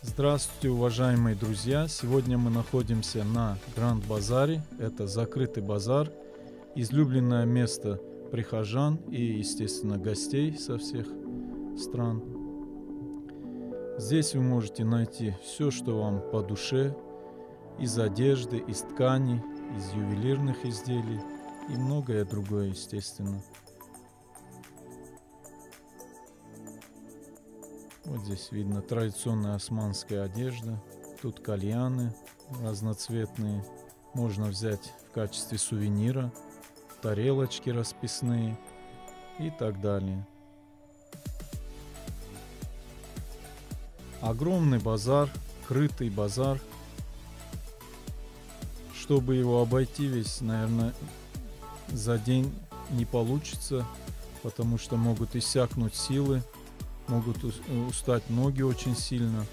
Здравствуйте, уважаемые друзья! Сегодня мы находимся на Гранд-базаре. Это закрытый базар, излюбленное место прихожан и, естественно, гостей со всех стран. Здесь вы можете найти все, что вам по душе, из одежды, из тканей, из ювелирных изделий и многое другое, естественно. Вот здесь видно традиционная османская одежда. Тут кальяны разноцветные. Можно взять в качестве сувенира. Тарелочки расписные и так далее. Огромный базар, крытый базар. Чтобы его обойти весь, наверное, за день не получится, потому что могут иссякнуть силы. Могут устать ноги очень сильно.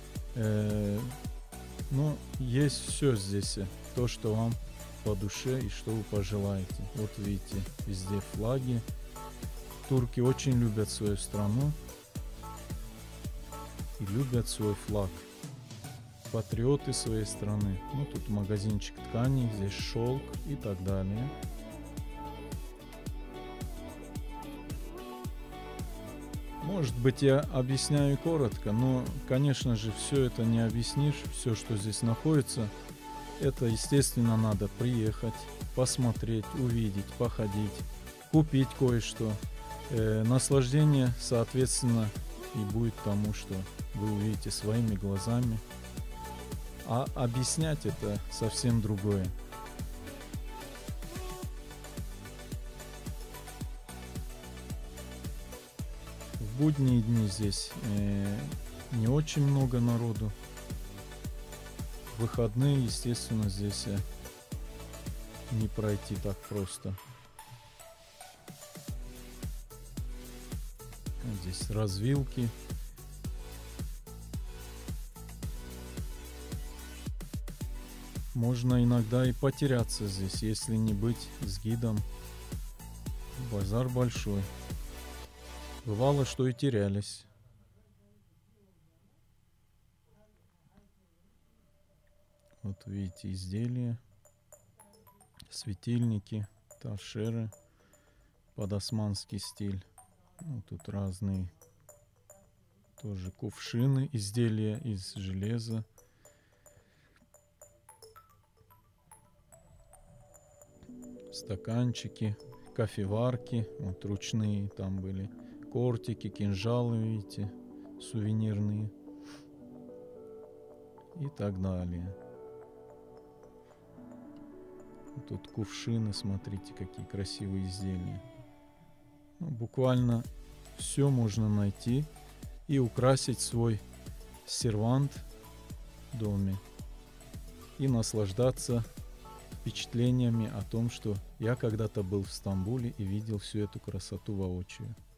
Но есть все здесь, то, что вам по душе и что вы пожелаете. Вот видите, везде флаги. Турки очень любят свою страну и любят свой флаг. Патриоты своей страны. Ну, тут магазинчик тканей, здесь шелк и так далее. Может быть, я объясняю коротко, но, конечно же, все это не объяснишь, все, что здесь находится. Это, естественно, надо приехать, посмотреть, увидеть, походить, купить кое-что. Наслаждение, соответственно, и будет тому, что вы увидите своими глазами. А объяснять это совсем другое. В будние дни здесь не очень много народу. В выходные, естественно, здесь не пройти так просто. Здесь развилки. Можно иногда и потеряться здесь, если не быть с гидом. Базар большой. Бывало, что и терялись. Вот видите, изделия, светильники, торшеры под османский стиль. Ну, тут разные тоже кувшины, изделия из железа. Стаканчики, кофеварки, вот ручные там были. Кортики, кинжалы, видите, сувенирные и так далее. Тут кувшины, смотрите, какие красивые изделия. Ну, буквально все можно найти и украсить свой сервант в доме и наслаждаться впечатлениями о том, что я когда-то был в Стамбуле и видел всю эту красоту воочию.